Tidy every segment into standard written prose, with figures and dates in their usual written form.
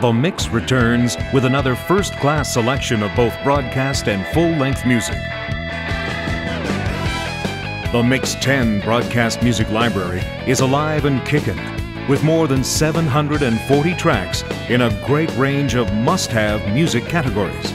The Mix returns with another first-class selection of both broadcast and full-length music. The Mix 10 broadcast music library is alive and kicking, with more than 740 tracks in a great range of must-have music categories.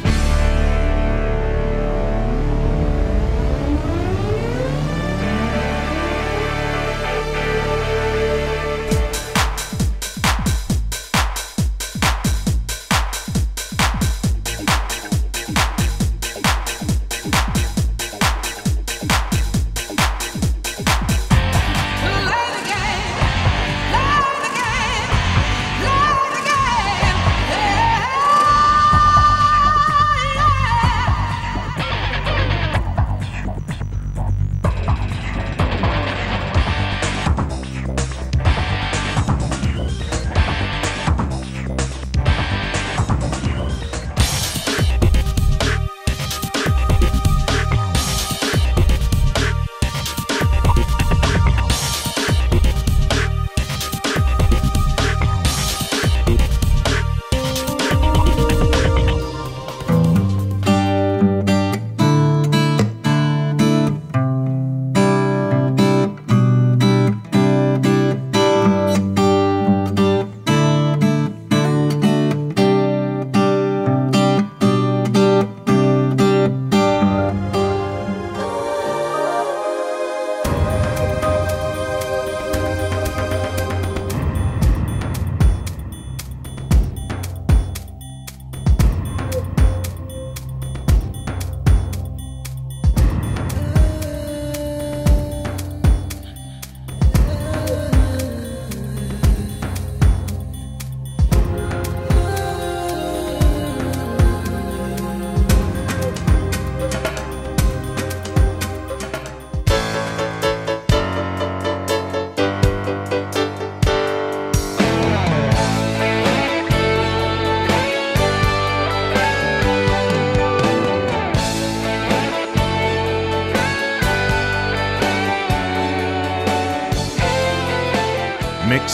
Mix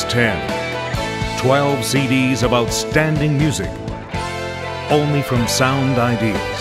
10. 12 CDs of outstanding music. Only from Sound Ideas.